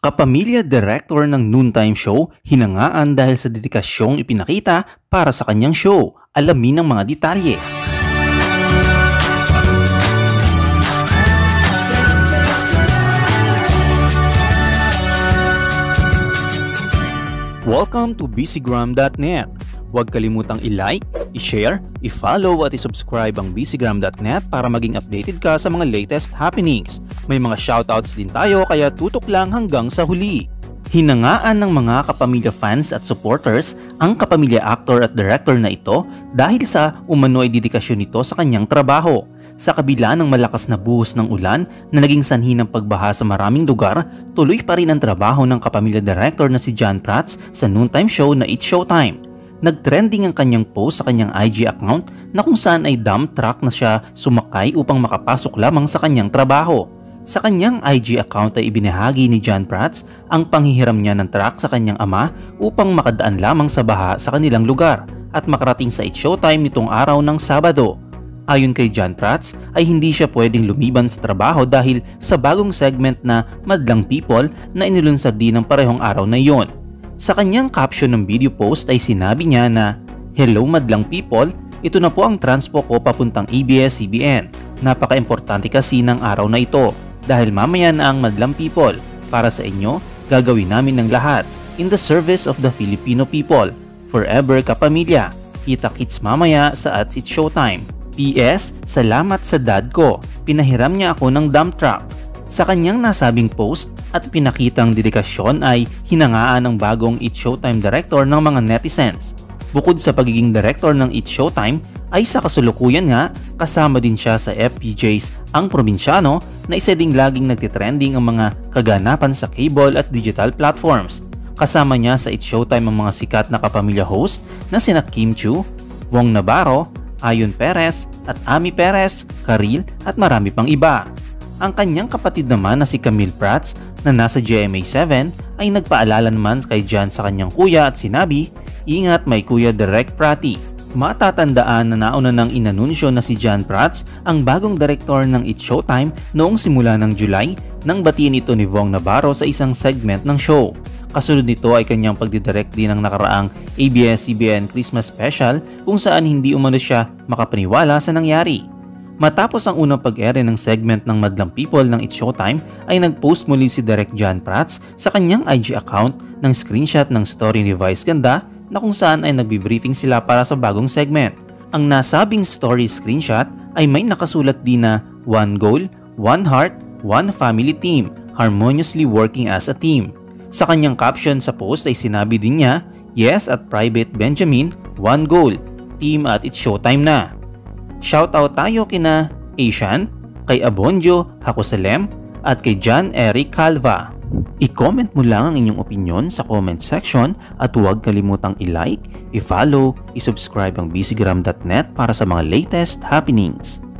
Kapamilya director ng Noontime show, hinangaan dahil sa dedikasyong ipinakita para sa kanyang show. Alamin ang mga detalye. Welcome to bcgram.net. Huwag kalimutang i-like, i-share, i-follow at i-subscribe ang bcgram.net para maging updated ka sa mga latest happenings. May mga shoutouts din tayo kaya tutok lang hanggang sa huli. Hinangaan ng mga kapamilya fans at supporters ang kapamilya actor at director na ito dahil sa umano'y dedikasyon nito sa kanyang trabaho. Sa kabila ng malakas na buhos ng ulan na naging sanhi ng pagbaha sa maraming lugar, tuloy pa rin ang trabaho ng kapamilya director na si John Prats sa noontime show na It's Showtime. Nagtrending ang kanyang post sa kanyang IG account na kung saan ay dump truck na siya sumakay upang makapasok lamang sa kanyang trabaho. Sa kanyang IG account ay ibinahagi ni John Prats ang panghihiram niya ng truck sa kanyang ama upang makadaan lamang sa baha sa kanilang lugar at makarating sa It's Showtime nitong araw ng Sabado. Ayon kay John Prats ay hindi siya pwedeng lumiban sa trabaho dahil sa bagong segment na Madlang People na inilunsad din ng parehong araw na iyon. Sa kanyang caption ng video post ay sinabi niya na, "Hello Madlang People, ito na po ang transpo ko papuntang abs-cbn. Napaka-importante kasi ng araw na ito dahil mamaya na ang Madlang People. Para sa inyo, gagawin namin ng lahat in the service of the Filipino people. Forever kapamilya. Kita-kits mamaya sa It's Showtime. PS, salamat sa dad ko. Pinahiram niya ako ng dump truck." Sa kanyang nasabing post at pinakitang dedikasyon ay hinangaan ng bagong It's Showtime director ng mga netizens. Bukod sa pagiging director ng It's Showtime ay sa kasulukuyan nga kasama din siya sa FPJ's Ang Probinsyano na isa ding laging nagtitrending ang mga kaganapan sa cable at digital platforms. Kasama niya sa It's Showtime ang mga sikat na kapamilya host na sina Kim Chu, Wong Navarro, Ayon Perez at Ami Perez, Karil at marami pang iba. Ang kanyang kapatid naman na si Camille Prats na nasa GMA7 ay nagpaalala naman kay John sa kanyang kuya at sinabi, "Ingat may kuya Direk Prati." Matatandaan na nauna nang inanunsyo na si John Prats ang bagong director ng It's Showtime noong simula ng July nang batiin ito ni Wong Navarro sa isang segment ng show. Kasunod nito ay kanyang pagdidirect din ng nakaraang abs-cbn Christmas Special kung saan hindi umano siya makapaniwala sa nangyari. Matapos ang unang pag-ere ng segment ng Madlang People ng It's Showtime ay nag-post muli si Direk John Prats sa kanyang IG account ng screenshot ng story ni Vice Ganda na kung saan ay nagbi-briefing sila para sa bagong segment. Ang nasabing story screenshot ay may nakasulat din na "One goal, one heart, one family team, harmoniously working as a team." Sa kanyang caption sa post ay sinabi din niya, "Yes at Private Benjamin, one goal, team at It's Showtime na." Shoutout tayo kina Asian, kay Abonjo Hakosalem at kay John Eric Calva. I-comment mo lang ang inyong opinion sa comment section at huwag kalimutang i-like, i-follow, i-subscribe ang bcgram.net para sa mga latest happenings.